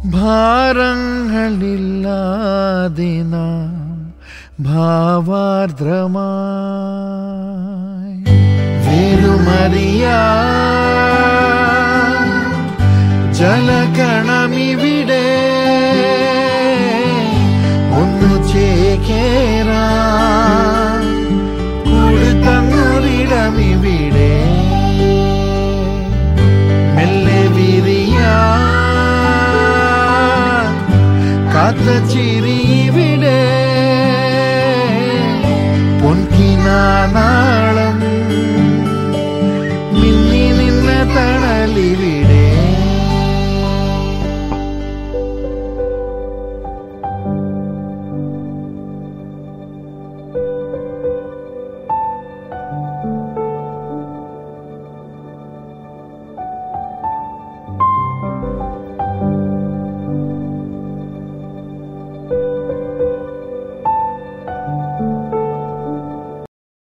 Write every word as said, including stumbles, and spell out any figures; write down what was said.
ഭാരങ്ങളില്ലാതെ നാം ഭാവാർദ്രമായി വേരുമറിയാ ജലകണമിവിടെ ഒന്നു ചേക്കേറാ കൊടുത്തന്നൊരിടമിവിടെ മെല്ലെ വിരിയാ കാത്ത ചിരിവിടെ പൊൻകിനാ